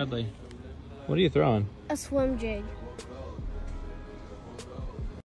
Bradley. What are you throwing? A swim jig.